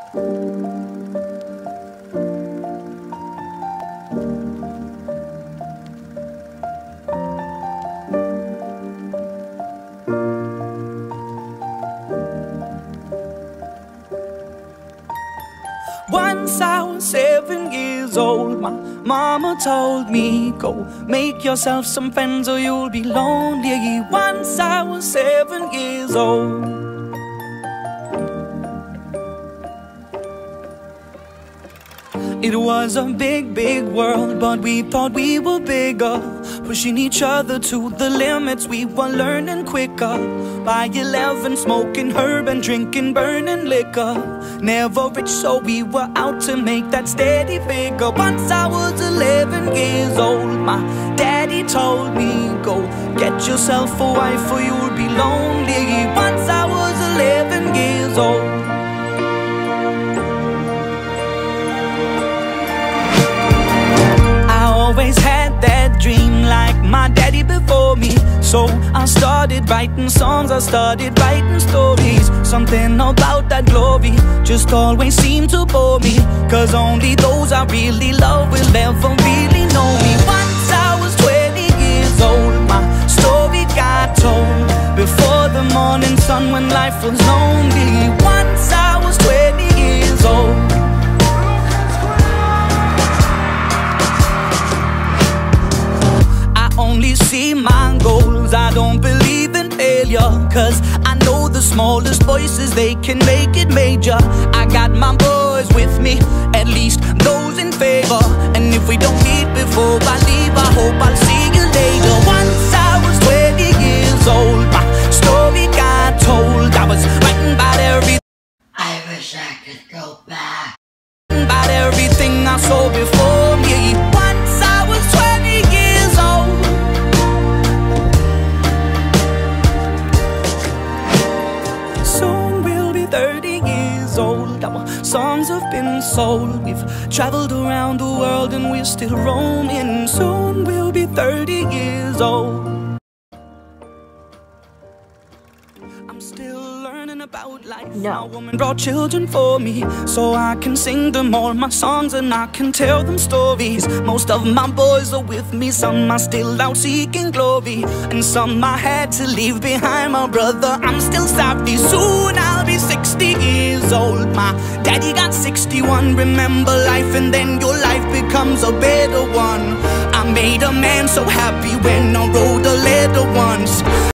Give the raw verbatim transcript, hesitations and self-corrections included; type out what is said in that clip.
Once I was seven years old, my mama told me, go make yourself some friends or you'll be lonely. Once I was seven years old. It was a big, big world, but we thought we were bigger, pushing each other to the limits. We were learning quicker. By eleven, smoking herb and drinking burning liquor. Never rich, so we were out to make that steady figure. Once I was eleven years old, my daddy told me, go get yourself a wife or you'll be lonely. Once I was eleven years old. Always had that dream like my daddy before me. So I started writing songs, I started writing stories. Something about that glory just always seemed to bore me, cause only those I really love will ever really know me. Once I was twenty years old, my story got told before the morning sun when life was lonely. Once I was twenty years old. Only see my goals, I don't believe in failure, cause I know the smallest voices, they can make it major. I got my boys with me, at least those in favor. And if we don't meet before I leave, I hope I'll see you later. Once I was twenty years old, my story got told. I was writing about everything. I wish I could go back. About everything I saw before me. Once I was twenty years old. Soon we'll be thirty years old. Our songs have been sold. We've traveled around the world and we're still roaming. Soon we'll be thirty years old. I'm still learning about life. No. My woman brought children for me, so I can sing them all my songs and I can tell them stories. Most of my boys are with me, some are still out seeking glory, and some I had to leave behind. My brother, I'm still sorry. Soon I'll be sixty years old. My daddy got sixty-one. Remember life and then your life becomes a better one. I made a man so happy when I wrote a letter once.